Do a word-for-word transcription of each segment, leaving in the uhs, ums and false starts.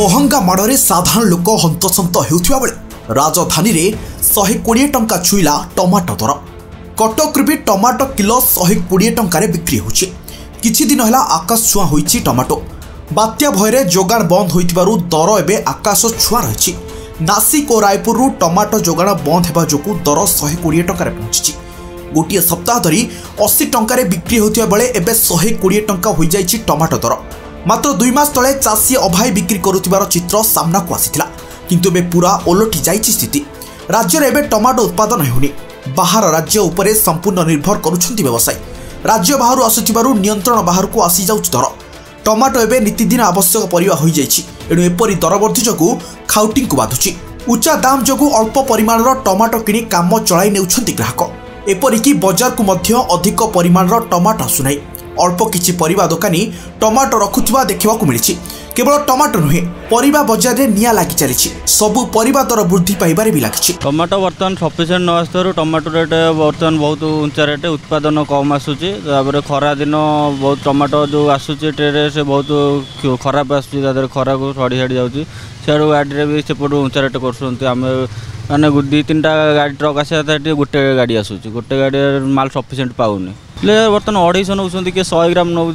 महंगा माड़े साधारण लोक हंतसंत होउथिबा बेले राजधानी में शहे कोड़े टंका छुईला टमाटो दर। कटक भी टमाटो किलो शहे कोड़े टंकार बिक्री होछि। किछि दिन हला आकाश छुआ होइछि टमाटो। बात्या भयरे जोगाण बंद होइतिबारु दर एबे आकाश छुआ रहिछि। नासिक और रायपुर टमाटो जोगाण बंद हेबा जोगु दर शहे कोड़े टंकार पहुंची। गोटे सप्ताह धरी अस्सी टंकार बिक्री होतिबा बेले एबे शहे कोड़े टंका होई जाइछि टमाटो दर। मात्र दुई मास तले चाषी अभाई बिक्री करुथिबार चित्र सामना को आसीथिला, किंतु एबे पूरा ओलटि जाइछि स्थिति। राज्य रे एबे टमाटो उत्पादन हेउनी। बाहर राज्य उपरे संपूर्ण निर्भर करुछंती व्यवसायी। राज्य बाहर आसुथिबारु नियंत्रण बाहर को आसी जाउछ दर। टमाटो एबे नितिदिन आवश्यक परिवा होई जाइछि। एणु एपरि दर वर्धि जोगु खाउटिंग को बाधुछि। उच्चा दाम जोगु अल्प परिमाणर टमाटो किनि काम चलाई नेउछंती ग्राहक। एपरिकी बजार को मध्य अधिक परिमाणर टमाटो आसुनाई। अल्प किछि परिवा दोकानी टमाटो रखुथिबा देखिबाकू मिलिछि। केवल टमाटो नुहे, परिवा बजार रे निया लागि चलिछि। सबु परिवा दर वृद्धि पाइबारे भी लागिछि। टमाटो वर्तमान सफिशिएंट न आस्तरो टमाटो रेट वर्तमान बहुत ऊंचा रेट, उत्पादन कम आसुछि। तापर खरा दिन बहुत टमाटो जो आसुछि ट्रेरे से बहुत खराब आसुछि। तापर खरा को सड़ी सड़ी जाउछि। सेडो गाड़ी रे भी सेपटो ऊंचा रेट करसुंती। आमे माने दुई तीन टा गाड़ी ट्रक आसे गोटे गाड़ी आसुछि। गोटे गाड़ी माल सफिशिएंट पाउनी। बर्तमान अढ़ाई नौ किए सौ ग्राम नौ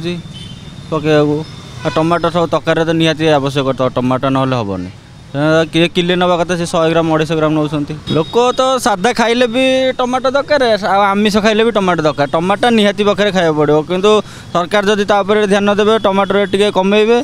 पकड़ा टमाटो सब तकार तो निहाती आवश्यक। टमाटो ना हेनी किए किले नवा कथा से सौ ग्राम अढ़ाई ग्राम नौ लोक तो सादा खाइले भी टमाटो दरकार, आमिष खाइले भी टमाटो दरकार। टमाटो निहाती पाखे खाया पड़ो, किंतु सरकार जदि तापर ध्यान देवे टमाटो रेट टिके कमेबे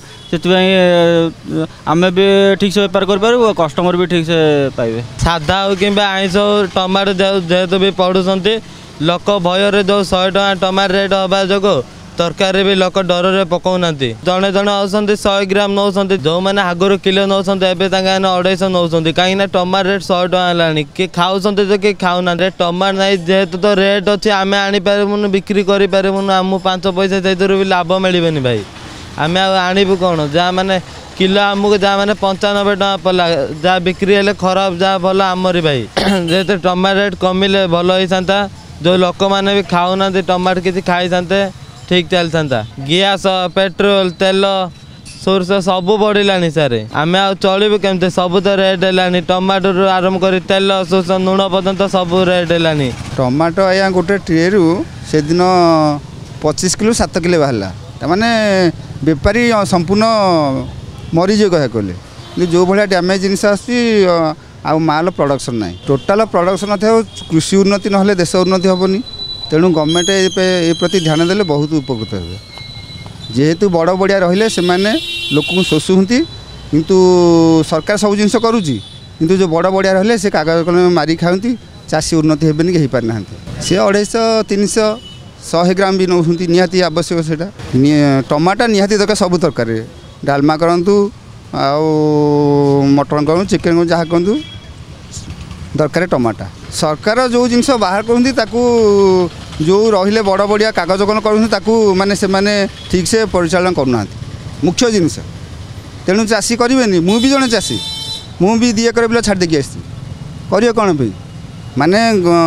से आमे भी ठीक से बेपार कर कस्टमर भी ठीक से पाइबे। सादा हो कि आइष टमाटो जेहेतु भी पड़ुंट लोक भयर जो सौ टका टमाटो रेट हवा जो तरकारी भी लोक डर रे पकाऊना। जड़े जड़े आसते सौ ग्राम नौ जो मैंने आगुरी किलो नौ अढ़ाई नौ कहीं टमाटो रेट सौ टका है। किए खाऊँ तो किए खाऊना टमाटो ना जेहेतु तो रेट अच्छे आम आनीपारूँ बिक्री करूँ आम पांच पैसा से भी लाभ मिलबनी भाई। आम आणबू कौन जहाँ मैंने किलो आमको जहाँ मैंने पंचानबे टका पड़ा जहाँ बिक्री हेल्ले खराब जहाँ भल आमरी भाई। जेहेतु टमाटो रेट कमिले भल होता जो लोक मैंने भी खाऊना टमाटो किसी खाई था ठीक चल था। गैस पेट्रोल तेल सोर्स सब बढ़लानी सार आम चलू केमती सब तो रेट है। टमाटो आरंभ कर तेल सोर्स लुण पर्यंत सब रेट है। टमाटो आया गोटे ट्रे रु से दिन पच्चीस किलो सात किलो बाहर माने बेपारी संपूर्ण मरीज कह कहले जो भाया डैमेज जिनस आ माल प्रोडक्शन ना टोटाल प्रोडक्शन न कृषि उन्नति ना देश उन्नति हेनी। तेणु गवर्नमेंट ए प्रति ध्यान देले बहुत उपकृत हे। जेहेतु बड़ बड़िया रहिले से माने लोक को शोषुंती, किंतु सरकार सब जिनस करुच्ची, किंतु जो बड़ बड़िया रहिले से कागज कलम मारी खाती चाषी उन्नति हेबेनि कि पारि ना। सी अढ़ाई तीन शहे ग्राम भी नौकरी निहाती आवश्यक। से टमाटा निहाती दरकार सब तरकारी डालमा करूँ आउ मटन करूँ चिकेन करूँ जहाँ कहूँ दरकार टमाटा। सरकार जो जिनस बाहर करती जो रहिले बड़ बड़िया कागज कलम करूँ माने से माने ठीक से परिचालन करना मुख्य जिनस। तेणु चाषी करेनि मु भी जड़े चाषी मु भी दी एकर बिल छाड़ देकी आसी कर कौन पे माने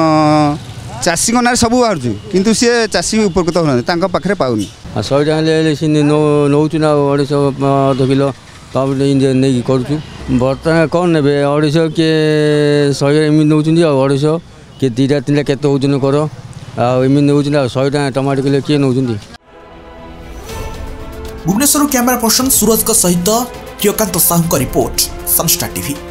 चाषी ना सब बाहर किंतु सी चाषी उपकृत होना पाखे पाऊनी। सौ टाइम नौ ना अढ़ाई अध किलो तब नहीं करूँ। बर्तमान कौन ने अढ़ाई किए शहे एम नौ अढ़ाई किए दुटा तीन के कर आम नौ शहे टाइम टमाटो किलो किए नौ। भुवनेश्वर कैमरा पर्सन सूरज सहित प्रियकांत साहू का रिपोर्ट सनस्टार टीवी।